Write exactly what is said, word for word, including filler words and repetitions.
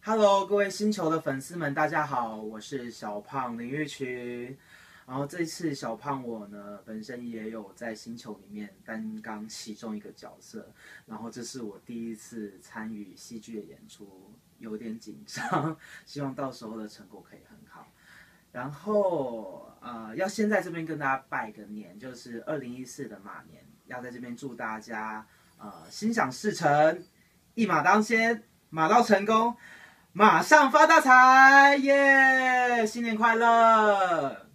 Hello，各位星球的粉丝们，大家好，我是小胖林玉群。然后这一次小胖我呢，本身也有在星球里面担纲其中一个角色。然后这是我第一次参与戏剧的演出，有点紧张，希望到时候的成果可以很好。然后呃，要先在这边跟大家拜个年，就是二零一四的马年，要在这边祝大家呃心想事成，一马当先，马到成功。马上发大财，耶！新年快乐！